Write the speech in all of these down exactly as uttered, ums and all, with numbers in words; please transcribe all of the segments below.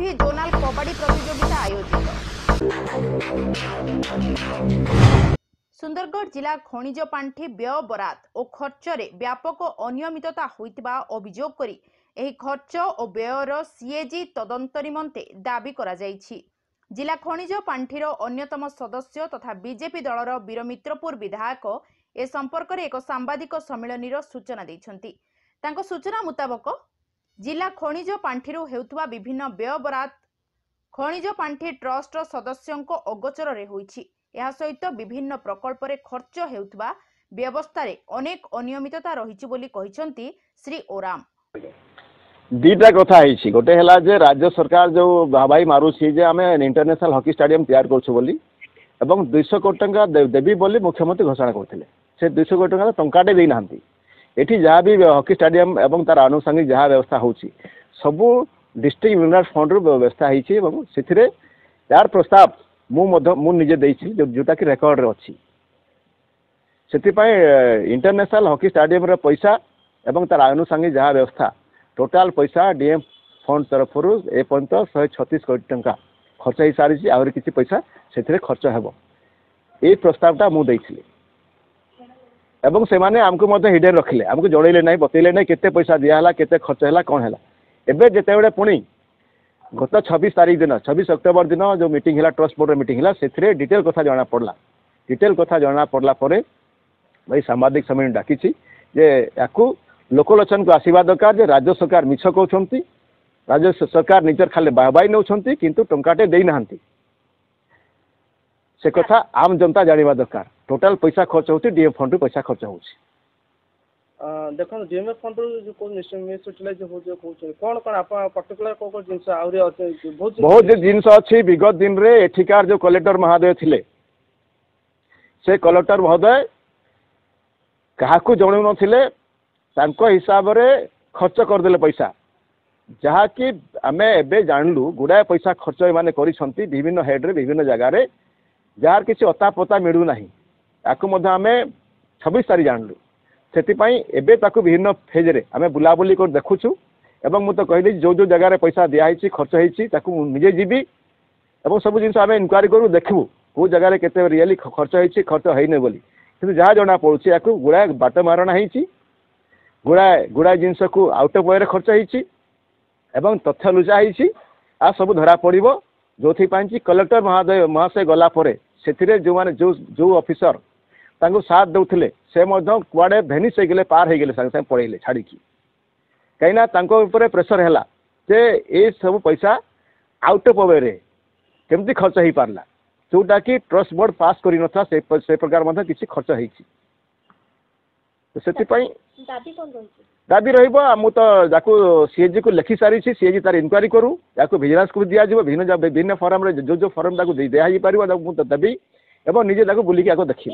T zonal kabaddi प्रतियोगिता आयोजित। सुंदरगढ़ जिला खनिज पांठी व्यय बरात और खर्चरे व्यापक अनियमितता होइतिबा अभियोग करी एही खर्च और व्ययर सीएजी तदंत निमंते दाबी करा जायछि। जिला खनिज पांठीर अन्यतम सदस्य तथा बीजेपी दलर वीरमित्रपुर विधायक ए संपर्क में एक सांबादिक सम्मिलन सूचना दैछंती। तांको सूचना मुताबक जिला खनिज पांठीरू हेउथुवा विभिन्न व्यय बरात खनिज पांठी ट्रस्ट सदस्यों अगोचर रे होइछि। यह सहित विभिन्न प्रकल्प रे खर्च हेउथुवा व्यवस्था रे अनेक अनियमितता रहिछि बोली कहिसंती श्री ओराम। दीटा कथा है गोटे है जे राज्य सरकार जो भाई मारुछि जे आमे इंटरनेशनल हॉकी स्टेडियम तैयार करछु बोली एवं दुईश कोटी टंका देवी बोली मुख्यमंत्री घोषणा करथिले। से दुईश कोटी टंका टंकाटे देई नाहंती। एठी जहाँ भी हॉकी स्टेडियम एवं तार आनुषंगिक जहाँ व्यवस्था होछि सबू डिस्ट्रिक्ट यूनियन फंड रू व्यवस्था होइछि एवं सिथिरे यार प्रस्ताव मु मध्य मु निजे देइछि जोटा कि रेकॉर्ड रे अछि। सेति पय इंटरनेशनल हॉकी स्टेडियम रे पैसा एवं तार आनुषंगिक जहाँ व्यवस्था टोटाल पैसा डीएम फंड तरफ ए पर्यंत शहे छत्तीस कोटी टंका खर्च हो सारी आहुरी किसी पैसा से खर्च हेब ये प्रस्तावटा मु देइथिले एवं से माने आमको मध्य हिडन रखिले आमको जणैले नहीं बतैले नहीं केते पैसा दियाला केते खर्च हैला कोन हैला। एबे जेते बेले पुणी गत छब्बीस तारीख दिन छब्बीस अक्टोबर दिन जो मीटिंग हैला ट्रस्ट बोर्ड मीटिंग हैला सेथिरे डिटेल कथा जाना पड़ला। डिटेल कथा जाना पड़ला परे भाई सांबादिक सम्मेलन डाकी जे याकू लोकलोचन को आसवा दरकार जे राज्य सरकार मिछ कहते राज्य सरकार निजर खाली बाहबाई नौ किंतु टंकाटे दे ना से कथा आम जनता जानिबा दरकार। टोटाल पैसा खर्च होती डीएम फंड पैसा खर्च होची देखो डीएम फंड जो को यूटिलाइज हो जो कोन कोन आपन पर्टिकुलर को को जिंस आउरी अछि बहुत बहुत जिंस अछि। विगत दिन रे एठिकार जो कलेक्टर महोदय थिले से कलेक्टर महोदय काहाकू जणौ नथिले तांको हिसाब रे खर्च करदेले पैसा जहाँ कि आमे एबे जानलु गुड़ाए पैसा खर्च माने करिसंती विभिन्न हेड रे विभिन्न जगह रे जार किसी अता पता मिलू नाही याकू मध्य आमे छब्बीस तारीख जानलु। सेति पई एबे ताकू विभिन्न फेज रे आमे बुलाबुली कर देखुछु एवं मु तो कहली जो जो जगह रे पैसा दिया हिची खर्च हिची ताकू निजे जीबी एवं सब जिंस आमे इंक्वायरी करू देखबू को जगह रे केते रियली खर्च हिची खर्च हैने बोली किंतु जहाँ जना पड़ुछि याकू गुड़ाए बाट मारणा हिची गुड़ाए गुड़ाए जिनस को आउट ऑफ वे खर्च होती एवं तथ्य लुचा होती आ सब धरा पड़ो जो कलेक्टर महोदय महाशय गला से जो माने जो जो ऑफिसर तांको साथ दौले से कुआड़े भेनिस हो गले पार हो गले सागे सागे पड़े छाड़ी कहीं ऊपर प्रेसर है जे ये सब पैसा आउट ऑफ वे रे केमती खर्च हो पारला जोटा कि ट्रस्ट बोर्ड पास कर नथा से, से प्रकार किसी खर्च होती दाबी रही तो सीएजी को लिखी सारी सीएजी तार इनक्वारी करू या विजिलेंस को दिया भिन्न विभिन्न फॉरम रे जो जो फॉरम ताको दिया ही पारिबो मु देबी एवं निजे ताको बुलिक आको देखि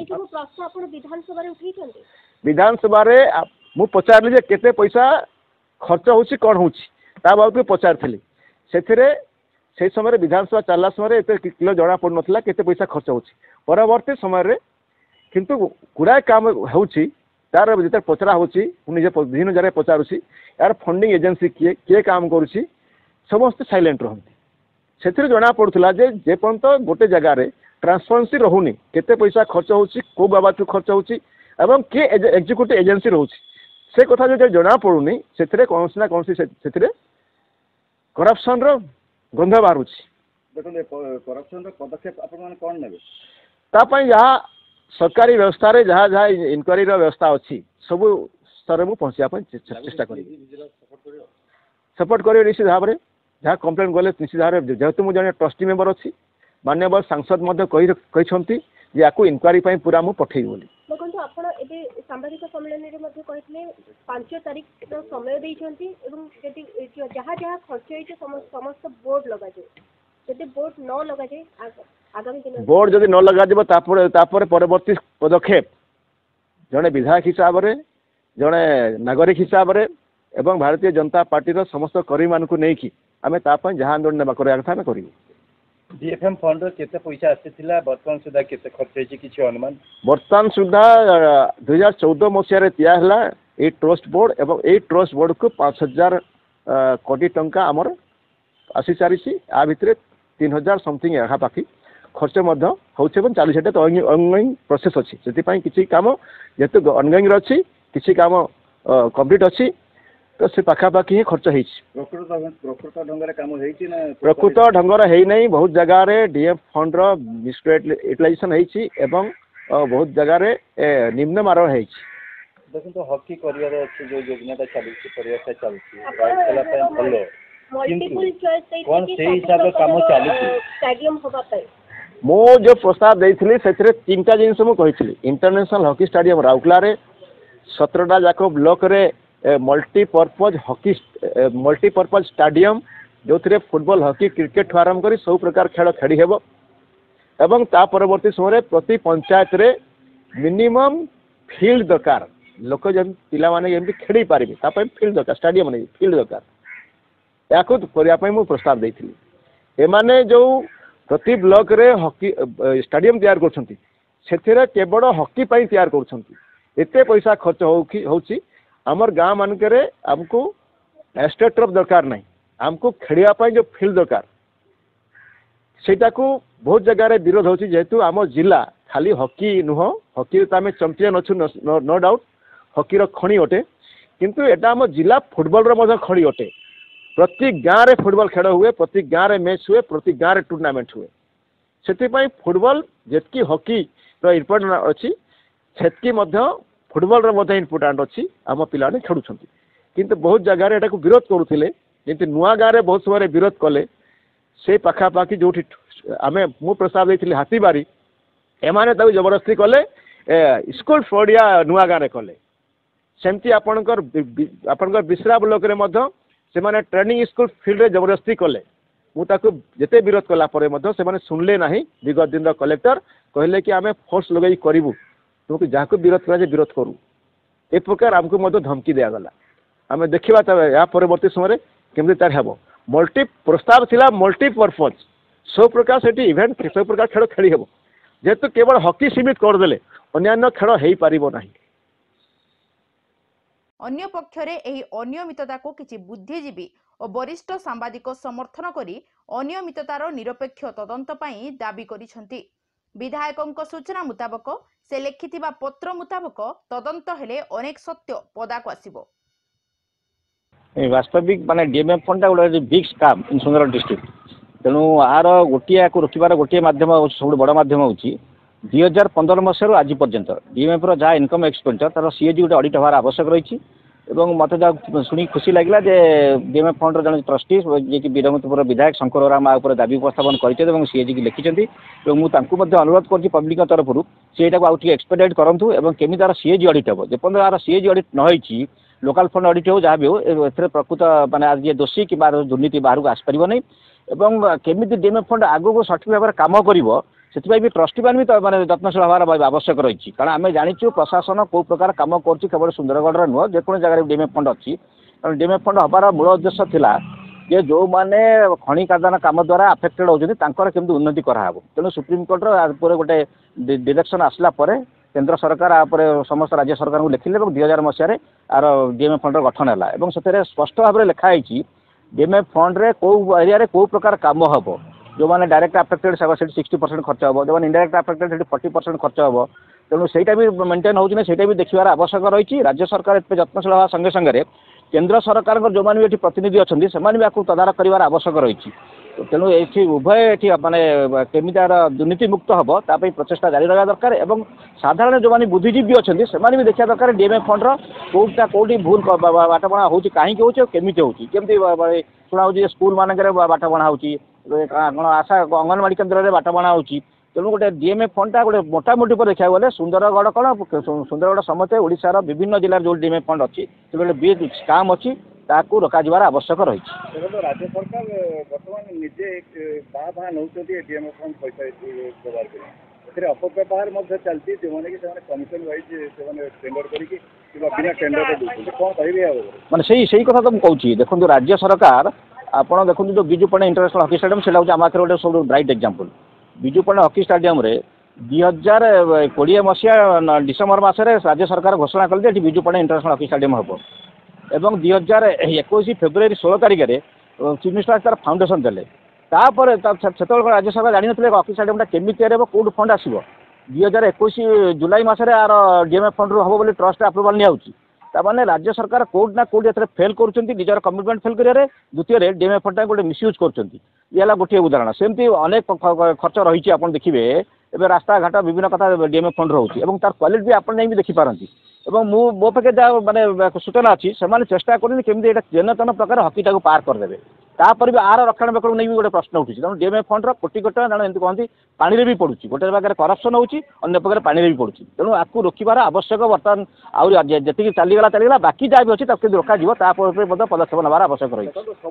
विधानसभा रे मु पचारली जे केते पैसा खर्च होची कोन होची ता बाबू पचारथिली सेथिरे से समय विधानसभा चलला समय एते किलो जणा पड़ नथला केते पैसा खर्च होची परवर्ती समय रे किंतु गुड़ाए काम होची तार जिते पचरा होची निजे विभिन्न जगह पचारुची यार फंडिंग एजेंसी किए किए काम करुची समस्त साइलेंट रहती से जना पड़ूला जे जे पर्यंत गोटे जगह रे ट्रांसपेरेंसी रहुनी केते पैसा खर्च होची को बाबा खर्च होची एवं किए एग्जीक्यूटिव एजेंसी रोची से कथा जो जना पड़ुनी से कौन ना कौन से करप्शन रो गंध बाहरुची देखो करप्शन रो पदक्षेप आपण माने कोन नेबे ता पई जहाँ सरकारी व्यवस्था रे जहाँ जहाँ इनक्वारी व्यवस्था अच्छी सब स्तर में पहुँचा चेष्टा कर सपोर्ट कर निश्चित भाव में जहाँ कम्प्लेन गले निश्चित भाव में जेहेतु मुझे जन ट्रस्टी मेम्बर अच्छी माननीय सांसद कहते या इनक्वारी पूरा मुझे पठेबी बोली देखो आप सांबादिक सम्मेलन में पांच तारीख समय देती जहाँ जहाँ खर्च हो समस्त बोर्ड लगा जाए बोर्ड न लगा जाए आगामी दिन बोर्ड जदि न लगा परवर्ती पदक्षेप जड़े विधायक हिसाब से जड़े नागरिक हिसाब से एवं भारतीय जनता पार्टी समस्त कर्मी मान को लेकिन आम जहाँ आंदोलन ना करा करूँ डीएफएम फंड केते पैसा आसीथिला वर्तमान सुधा केते खर्च होची किछि अनुमान वर्तमान सुधा दो हज़ार चौदह मसिया रे तिया हला ए ट्रस्ट बोर्ड एवं ए ट्रस्ट बोर्ड को पाँच हजार कोटी टंका हमर आसी सारी आ भितर तीन हजार समथिंग पाखी खर्च होते चली से ऑनगोइंग प्रोसेस अच्छी से किसी काम जेहेतु ऑनगोइंग अच्छी किसी काम कंप्लीट अच्छी तो से पाखापाखि ही खर्च प्रकृत ढंग प्रकृत ढंगर है नहीं बहुत जगार डीएफ फंड यूटिलाइजेशन होती बहुत जगार निम्न मारण है देखो तो हॉकी करियर अच्छे जो योजना चलुची प्रयास चलुची भल मल्टीपल चॉइस कौन से हिसाब काम चलुची स्टेडियम होबा पे मो जो प्रस्ताव देइथिली सेथिरे तीनटा जिनस मु कहिथिली इंटरनेशनल हॉकी स्टेडियम राउरकेला रे सत्रह जाक ब्लॉक रे मल्टीपर्पज हॉकी मल्टीपर्पज स्टेडियम जो थिरे फुटबॉल हॉकी क्रिकेट ठू आरंभ करी सब प्रकार खेल खेली हेबो एवं ता परवर्ती समय प्रति पंचायत रे मिनिमम फील्ड दरकार लोक जन पिला माने जेमति खेली पारिबे ता पय फील्ड दरकार स्टेडियम नै फील्ड दरकार याकु करिया पय मु प्रस्ताव देइथिली एमाने जो प्रति ब्लॉक रे हॉकी स्टेडियम तैयार करछंती सेथिरे केवल हॉकी पय तैयार करछंती एते पैसा खर्च होउकी होउची हमर गांव मानकरे हमको एस्टेट्रफ दरकार नहीं हमको खेलिया पय जो फील्ड दरकार सेटा को बहुत जगह रे विरोध होची जेहेतु आम जिला खाली हॉकी नुह हॉकी तो आम चैंपियन अच्छु नो डाउट हॉकी रो खणी अटे किंतु एटा आम जिला फुटबॉल रो मजा खणी अटे प्रति गाँव रे फुटबॉल खेल हुए प्रति गाँव रे मैच हुए प्रति गाँव रे टूर्नामेंट हुए से फुटबॉल जेतकी हॉकी रो इम्पोर्टेंट अच्छी सेतकी मध्य फुटबॉल रो मध्य इम्पोर्टेंट अच्छी आम पिलाने खेलुछंती किंतु बहुत जगह रे एटा को विरोध करुथिले जेंति नुआ गाँव रे बहुत समय विरोध कले से पाखापाखि जो आम मु प्रस्ताव देइथिली हाथीबारी एमाने ताकू जबरदस्ती कले स्कूल फड़िया नुआ गाँव रे कले सेमती आपणकर आपणकर बिश्रा ब्लॉक रे मध्य से माने ट्रेनिंग स्कूल फील्ड रे जबरदस्ती कले मु ताकू जेते विरोध कला परे मध्य से माने सुनले नाही विगत दिन कलेक्टर कहले कि आमे फोर्स लगई करिवु तुमको जाको विरोध करा जे विरोध करू ए प्रकार हमको मध्य धमकी दिया गला आमे देखिबा त या परवर्ती समय केमति तार हेबो मल्टी प्रस्ताव थिला मल्टीपर्पज सब प्रकार से इवेंट सब प्रकार खेल खेली हेबो जेहेतु केवल हॉकी सीमित करदेले अन्य खेल हो पारिबो नाही अन्य पक्षरे एही अनियमितता को किछि बुद्धिजीवी और वरिष्ठ सांबादिक समर्थन करी अनियमिततार निरपेक्ष तदंत पई दाबी करिसंती विधायकଙ୍କ सूचना मुताबक से लिखिथिबा पत्र मुताबक तदंत हेले अनेक सत्य पदाक आसीबो वास्तविक माने डीएमएफ फंड गोटे big scam in Sundargarh district तेणु आर गोटे को रोकबार गोटे मध्यम सब बड़ मध्यम हूँ दुई हजार पंद्रह मसीह आज पर्यंत डीएमएफ जहाँ इनकम एक्सपेंडिचर तार सीएजी गोटे ऑडिट हमार आवश्यक रही मत जहाँ शुणी खुशी लगे जे डीएमएफ फंड जन ट्रस्टी जी कि बीरमतपुर विधायक शंकर राम आ दाबी उपस्थापन कर सीएजी की लिखिं मुझे अनुरोध कर पब्लिक तरफ सीटा को आगे एक्सपेडाइट करूँ और केमी तार सीएजी ऑडिट हे जपर्यंत तार सीएजी ऑडिट न लोकल फंड ऑडिट हो जहाँ भी हो ए प्रकृत माने आज ये दोषी कि दुर्नीति बाहर को आसपार नहीं एवं केमी डीएमएफ फंड आग को सठिक भाव में कम कर से भी ट्रस्टी मैंने भी माने यत्नशील हमार आवश्यक रही कारण आम जाचु प्रशासन कौ प्रकार कम कर केवल सुंदरगढ़ नुह जेको जगह डीएमएफ फंड अच्छी कारण डीएमएफ फंड हबार मूल उद्देश्य थिला जे जो माने खनि खादान काम द्वारा अफेक्टेड होती केमती उन्नति कराब तेणु सुप्रीमकोर्टर गोटे डिरेक्शन आसला केंद्र सरकार आप समस्त राज्य सरकार को लिखिले दुई हजार मसीह आर डीएमएफ फंड गठन है से स्पष्ट भाव में लिखाई डीएमएफ फंड रे कौ एरिया रे कौ प्रकार काम हम जो मैंने डायरेक्ट अफेक्टेड से सिक्सटी परसेंट खर्च हम जो इनडायरेक्ट अफेक्टेड से फोर्टी परसेंट खर्च हम तेणु से मेन्टेन होना से देखार आवश्यक रही राज्य सरकार एत यत्नशील हवा संगे संगे केंद्र सरकार जो मैंने भी प्रतिनिधि अच्छा से तदारख कर आवश्यक रही तेणु ये उभय ये माने केमी तार दुर्नीति मुक्त हम ताप प्रचेषा जारी रहा दरकार और साधारण जो मैंने बुद्धिजीवी अच्छा से भी देखा दरकार डीएमएफ फंड कौटा कौटी भूल बाटबणा हो कहीं होमी होमती शुणा हो स्कूल मानक बाटबणा हो आशा अंगनवाड़ी केन्द्र में बाटबणा हो तेणु गोटे डीएमएफ फंडा गोटे मोटामोटी पर देखा गले सुंदरगढ़ कौन सुंदरगढ़ समस्ते ओडिशार विभिन्न जिलार जो डीएमएफ फंड अच्छी से गोटे बिग स्काम अच्छी ताकू रोकाଯିबार आवश्यक रही राज्य सरकार बर्तमान निजे बाहा बाहा नौ डीएमएफ फंड पैसा व्यवहार करें अपव्यवहार चलती जो मैंने कमिशन वाइज टेंडर माने सही कथा तो मुझे देखो राज्य सरकार आपड़ देखो जो Biju Panda international hockey stadium से आम आखिर गोटे सब bright example Biju Panda hockey stadium रे दुई हजार कोड़े मसीहा डिसेम्बर मसरे राज्य सरकार घोषणा कले Biju Panda international hockey stadium हम एवं दुई हजार एक फेब्रुआरी षोल तारिख में चीफ मिनिस्टर तार फाउंडेशन देले तापर सेतबेले राज्य सरकार जानि नथिले ऑफिस आइटमटा केमिति हेबो कोड फंड आसीबो दुई हजार इक्कीस जुलाई मासरे आर डीएमएफ फंड रू हबो बोली ट्रस्ट अप्रूवल नियाउची तामाने राज्य सरकार कोड ना कोड एथरे फेल करूछंती निजर कमिटमेंट फेल करियारे द्वितीय डीएमएफ फंड गोटे मिसयूज करूछंती याला गोटे उदाहरण सेमती अनेक खर्च रही आपण देखिबे एबे रास्ता घाट विभिन्न कथा डीएमएफ फंड रहउची एवं तार क्वालिटी भी आपण नै भी देखि पारंती एवं मु मो पाखे जा माने सूचना अछि सेमाने चेष्टा करनी केमि एटा जनतन प्रकार हकीटा को पार कर देबे तापर भी आर रक्षणाबेक्षण नहीं भी गोटे प्रश्न उठी तेणु डीएमएफ फंड कोटी कोटी जन एमती कहती पानी भी पड़ुची गोटे प्रकार करप्शन होची अन्य प्रकार पानी भी पड़ुची तेणु आपको रोकबार आवश्यक बर्तमान आउरी जी चलीगला चलीगला बाकी जहाँ भी अच्छी तक रोका जीव पदक्षेप नबार आवश्यक रही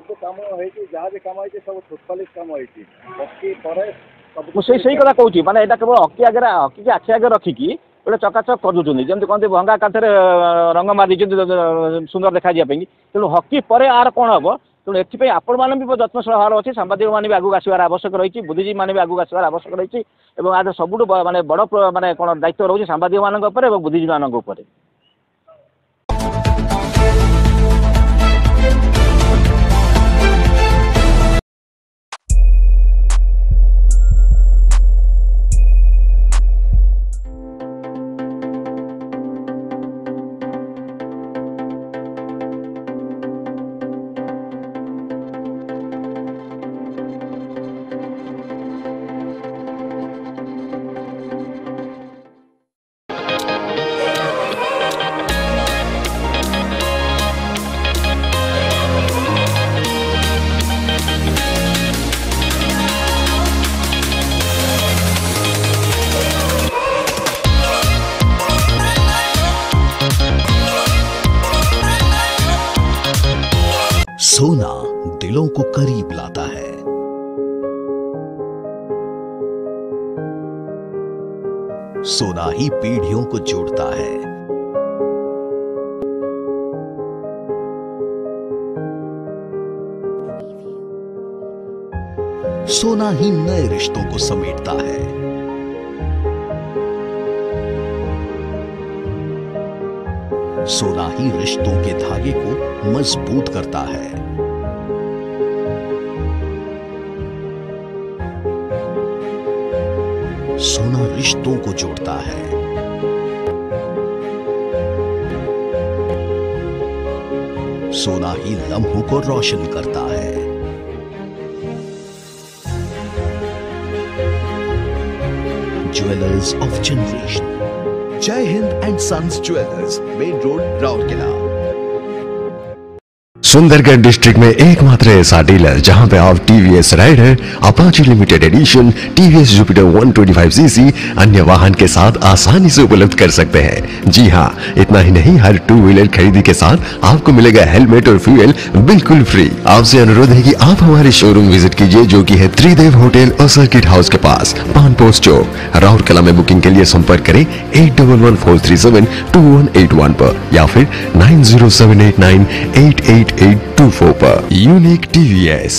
मुझे से कथा कहूँ माने यहाँ केवल हकी आगे हकी की आखि आगे रखिकी गोटे चकाचक कर दूसरी जमी कहते भंगा कांथरे रंग मारी सुंदर देखा तेणु हकी पर आर कौन हम तेणु एथि आपण मैंने भी जत्नशील हवार अच्छी सांबादिक मैंने भी आगू आसबार आवश्यक रही बुद्धिजीवी मैंने भी आगू आसबार आवश्यक रही आज सबुठ माने बड़ माने कौन दायित्व रही सांबादिक मान बुद्धिजीवी मान सोना दिलों को करीब लाता है। सोना ही पीढ़ियों को जोड़ता है। सोना ही नए रिश्तों को समेटता है। सोना ही रिश्तों के धागे को मजबूत करता है। सोना रिश्तों को जोड़ता है। सोना ही लम्हों को रोशन करता है। Jewellers of generation, Jai Hind and sons jewellers, main road, Rourkela. Sundargarh district में एकमात्र ऐसा डीलर जहां पे आप TVS Raider, Apache limited edition, TVS Jupiter one twenty five CC अन्य वाहन के साथ आसानी से उपलब्ध कर सकते हैं। जी हां, इतना ही नहीं, हर टू व्हीलर खरीदी के साथ आपको मिलेगा हेलमेट और फ्यूल बिल्कुल फ्री। आपसे अनुरोध है कि आप हमारे शोरूम विजिट कीजिए जो कि है त्रिदेव होटल और सर्किट हाउस के पास, पान पोस्ट चौक, राउरकेला में। बुकिंग के लिए संपर्क करें eight double one four three seven two one eight one पर या फिर nine zero seven eight nine eight eight eight two four पर। Unique TVS.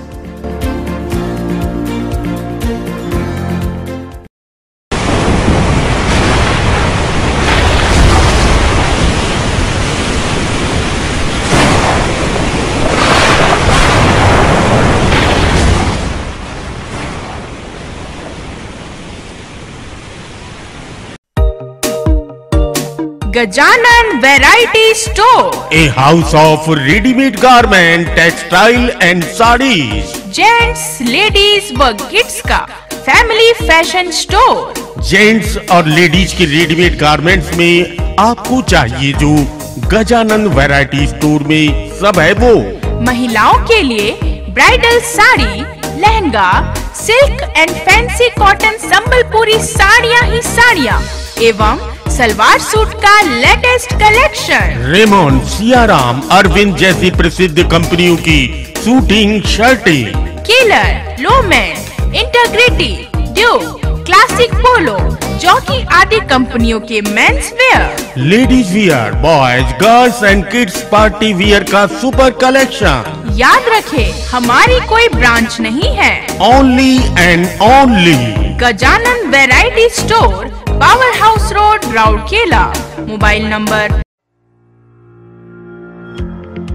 Gajanan Variety Store, a house of ready-made garment, textile and sarees, gents, ladies व kids का family fashion store. Gents और ladies के readymade garments में आपको चाहिए जो Gajanan variety store में सब है वो। महिलाओं के लिए bridal sari, lehenga, silk and fancy cotton Sambalpuri साड़ियाँ ही साड़ियाँ एवं सलवार सूट का latest collection. Raymond, Siyaram, Arvind जैसी प्रसिद्ध कंपनियों की सूटिंग शर्टें, Keller, Lawman, Integriti, Duke, Classic Polo, Jockey आदि कंपनियों के men's wear, ladies wear, boys, girls and kids party wear का सुपर कलेक्शन। याद रखें, हमारी कोई ब्रांच नहीं है, only and only Gajanan variety store, power house road, Rourkela. Mobile number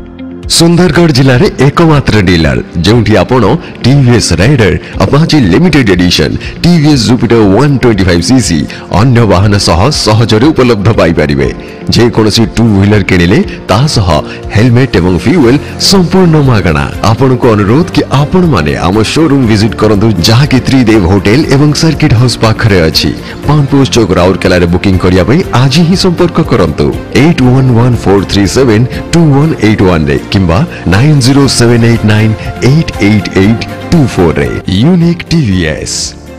Sundargarh जिले में एकमात्र डीलर जोठी आपण TVS Raider Apache limited edition TVS Jupiter one twenty five CC अन्य वाहन सह सहजरे उपलब्ध पाई परिबे। जे कोनसी टू व्हीलर किनिले ता सह हेलमेट एवं फ्यूएल संपूर्ण मागणा। आपण को अनुरोध कि आपण माने आम शोरूम विजिट करंतु जहा कि त्रिदेव होटल एवं सर्किट हाउस पाखरे अछि। पान पोस्ट चौक राउरकेला रे बुकिंग करिया पई आज ही संपर्क करंतु eight one one four three seven two one eight one रे किंबा nine zero seven eight nine eight eight eight two four रे। Unique TVS.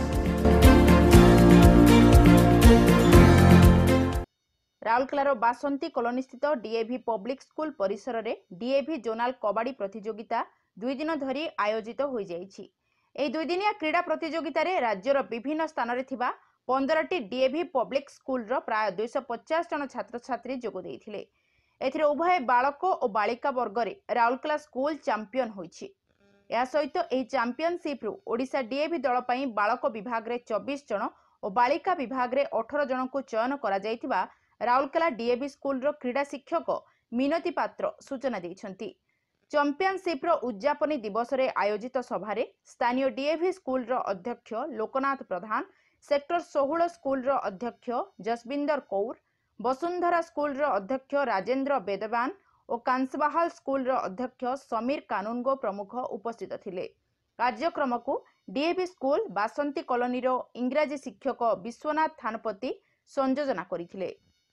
राउरकेलार बासंती कॉलोनी स्थित डीएवी पब्लिक स्कूल परिसर रे डीएवी जोनाल कबाड़ी प्रतियोगिता दुई दिन धरी आयोजित हो जाइछि। एही दुई दिनिया क्रीड़ा प्रतियोगिता रे राज्यर विभिन्न स्थान रे थिबा पंद्रह टी डीएवी पब्लिक स्कूल रो प्राय दो सौ पचास जन छात्र छात्री जोग देइथिले। एथिरे उभय बालक और बालिका वर्ग रे राउरकेला स्कूल चैंपियन होइछि। या सहित एही चैंपियनशिप रु ओडिशा डीएवी दल पई बालक विभाग रे चौबीस जन और बालिका विभाग रे अठारह जन को चयन करा जाइतिबा राउरकेला डीएवी स्कूल रो क्रीड़ा शिक्षक मिनती पात्र सूचना दैछंती। चैंपियनशिप रो उद्यापनी दिवस रे आयोजित सभा रे स्थानीय डीएवी स्कूल रो अध्यक्ष लोकनाथ प्रधान, सेक्टर सोलह स्कूल रो अध्यक्ष जसबिंदर कौर, वसुंधरा स्कूल रो अध्यक्ष राजेंद्र बेदवान और कांसबाहाल स्कूल रो अध्यक्ष समीर कानूनगो प्रमुख उपस्थित थिले। कार्यक्रम को डीएवी स्कूल बासंती कॉलोनी रो इंग्राजी शिक्षक विश्वनाथ थानपति संयोजना करिथिले।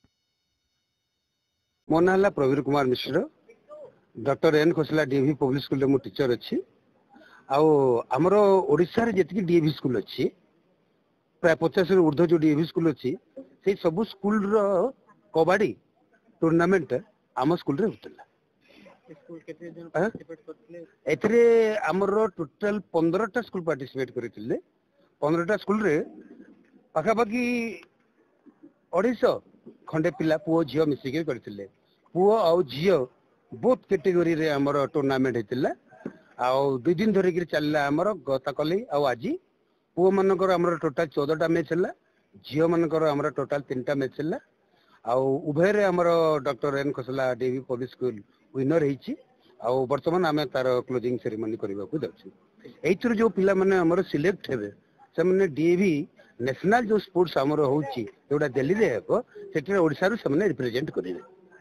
मो ना है Prabir Kumar Mishra, doctor N Khosla DAV public school रे मो टीचर अछि। आउ हमर ओडिसा रे जेतिकी डीएवी स्कूल अछि प्राय पचास रे ऊर्ध्व जो डीएवी स्कूल अछि से सब स्कूल रो कबड्डी टूर्नामेंट आम स्कूल रे होतला। स्कूल केते जन पार्टिसिपेट करथिले? एथरे हमर टोटल पंद्रह टा स्कूल पार्टिसिपेट करथिले। पंद्रह टा स्कूल रे पाखा पाखी अढ़ाई सौ खंडे पिला पुओ झियो मिसिके करथिले। पुओ आ झियो बोथ कैटेगरी रे हमर टूर्नामेंट हेतिला। आ दुई दिन धरि कि चलला हमर गता कली आ आज पुओ मानकर हमर टोटल चौदह टा मैच हला, झियो मानकर हमर टोटल तीन टा मैच हला। आ उभय रे हमर doctor N Khosla DAV public school winner हेछि। आ वर्तमान आमे तार क्लोजिंग सेरेमनी करबा को जाउछु। एथुर जो पिला माने हमर सिलेक्ट हेबे से माने डीएवी नेशनल जो स्पोर्ट्स हमर होउछि जोडा दिल्ली रे हेबो सेठरे ओडिसा रो सामने रिप्रेजेंट करिवे।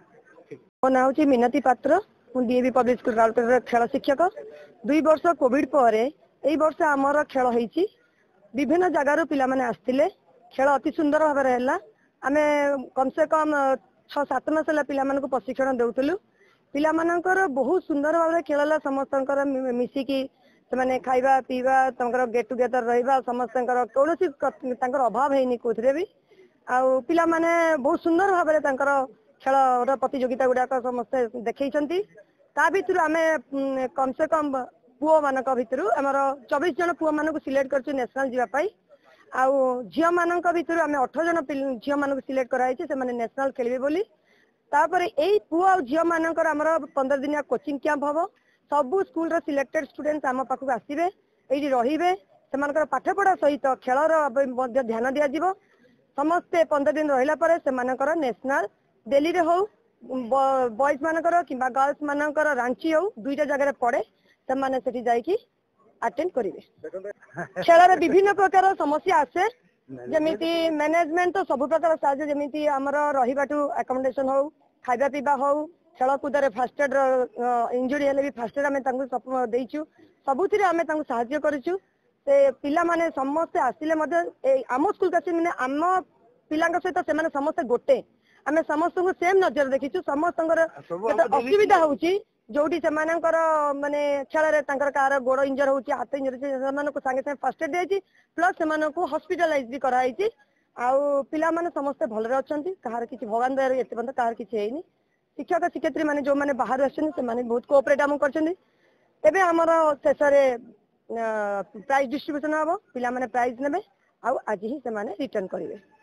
मो नाम होछि मिनती पात्र, मु डीएवी पब्लिक स्कूल राउरकेला खेल शिक्षक। दुई वर्ष कोविड पर एई वर्ष हमर खेल हेछि। विभिन्न जगार पिला माने आस्तिले, खेल अति सुंदर भाव रे हला। आमे कम से कम छह सात मास हला पिला मानको प्रशिक्षण देउतलु। पिला मानकर बहुत सुंदर भाव रे खेलला, समस्तनकर मिसिकी माने खाइबा पीवा तंकर गेट टुगेदर रहिबा, समस्तनकर कोनोसी तंकर अभाव हेनी कोथरे भी। आ पिला माने बहुत सुंदर भाव रे तंकर खेल रो प्रतियोगिता गुडा समस्त देखैछंती। ता भितर आमे कम से कम पुओ मानक भितर हमर चौबीस जन पुओ मानक सिलेक्ट करछु नेशनल जीवा पाई। आ झियो मानक भितर आमे अठारह जन झियो मानक सिलेक्ट कराइछि से माने नेशनल खेलिबे बोली। तापरे एई पुओ आ झियो मानकर हमर पंद्रह दिनिया कोचिंग कैंप हबो। सबु स्कूल रो सिलेक्टेड स्टूडेंट्स आम पाखु आसीबे, एइठी रहिबे, सेमानकर पाठ पढ़ा सहित खेलर मध्ये ध्यान दिया जिवो। समस्ते पंद्रह दिन रहिला परे सेमानकर नेशनल दिल्ली रे हो बॉयज मानकर किंबा गर्ल्स मानकर रांची हो दुईटा जगह रे पड़े से माने सेठी जाई कि अटेंड करिवे। खेल रे विभिन्न प्रकार समस्या आसे, जेमिति मैनेजमेंट तो सब प्रकार साजे, जेमिति हमर रहिबाटू अकोमोडेशन हो, खाइबा पीबा हो, खेल कूद रे फास्ट एड इंजुरी हेले भी फास्ट एड आमे तांकु सब देइछु। सबुथिरे आमे तांकु सहायता करिछु। से पिला माने समस्त आसिले मध्ये आम स्कूल का माने आम पिलांक सहित से माने समस्त गोटे आमे समस्त को सेम नजर देखिछु। समस्तंकर असुविधा होउची जोटी से मानकर माने खेल रे तांकर कार गोड़ इंजर होउची, हाथ इंजर होउची, से माने को संगे संगे फर्स्ट एड देइची, प्लस से माने को हॉस्पिटलाइज भी कराइची। आ पिला माने समस्त भल रे अछंती, कहार किछि भगवान दया रे एते बंद कहार किछि हेइनी। शिक्षक शिक्षयित्री माने जो माने बाहर आछन से माने बहुत कोऑपरेट हम करछन। एबे हमर शेष रे प्राइज डिस्ट्रीब्यूशन हबो, पिला माने प्राइज नेबे आ आज ही से माने रिटर्न करिवे।